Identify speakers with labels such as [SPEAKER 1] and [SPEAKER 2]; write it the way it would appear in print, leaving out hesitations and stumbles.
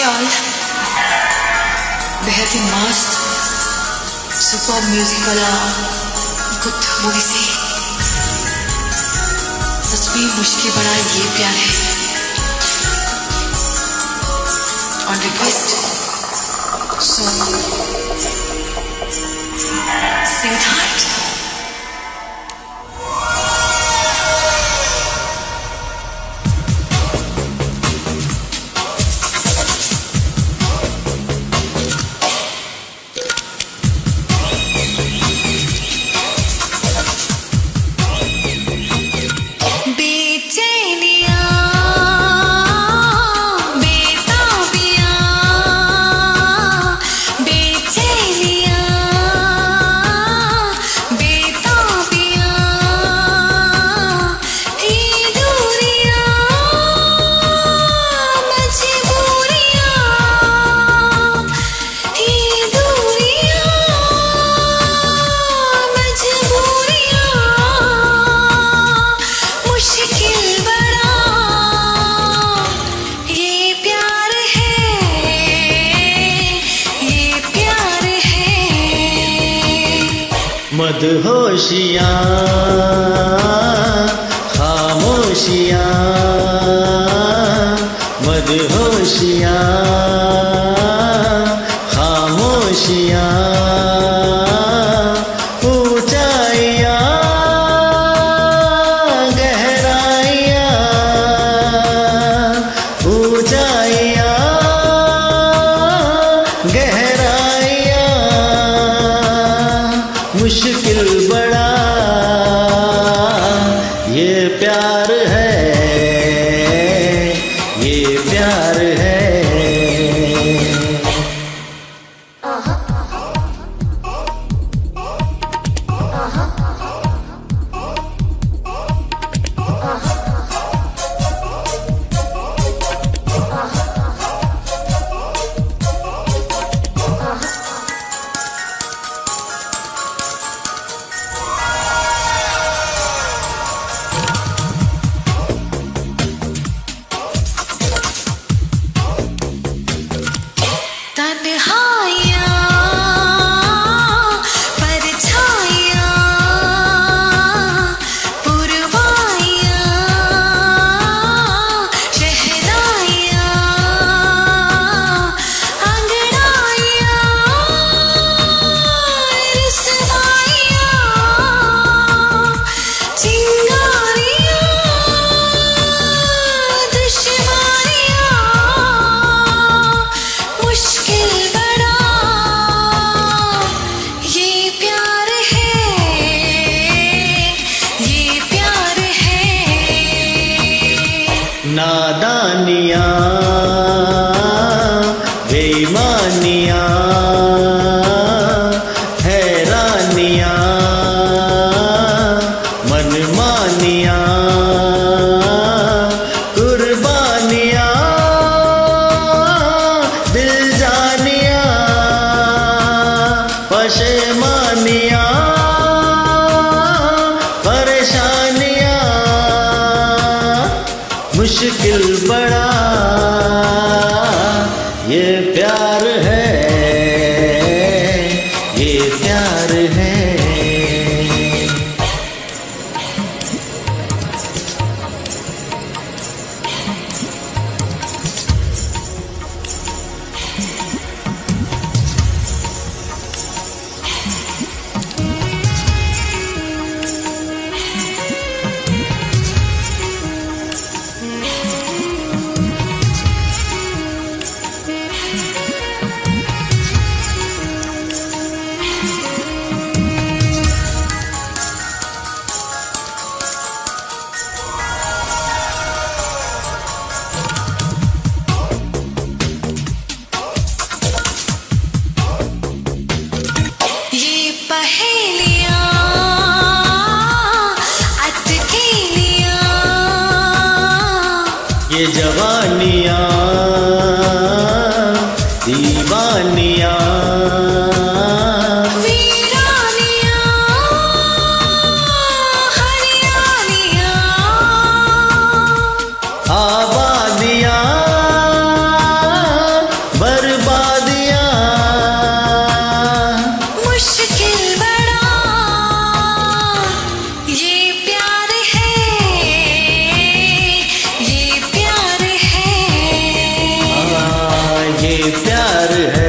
[SPEAKER 1] all. बेहद ही मस्त सुपर म्यूजिक वाला गुड मूवी से सच में मुश्किल बड़ा ये प्यार है. On request so sing heart.
[SPEAKER 2] मदहोशियाँ खामोशियाँ मदहोशियाँ खामोशियाँ ऊंचाइयाँ गहराइयाँ ऊंचाइयाँ गहराइयाँ मुश्किल बड़ा ये प्यार है ये प्यार है. नादानियाँ बेईमानियाँ हैरानियाँ मनमानियाँ कुर्बानियाँ दिलजानियाँ पशेमानियाँ परेशानियाँ मुश्किल बड़ा ये प्यार है ये प्यार है. ये जवानियाँ दीवानियाँ
[SPEAKER 1] वीरानियाँ हरियाणियाँ
[SPEAKER 2] आबादियाँ ये प्यार है।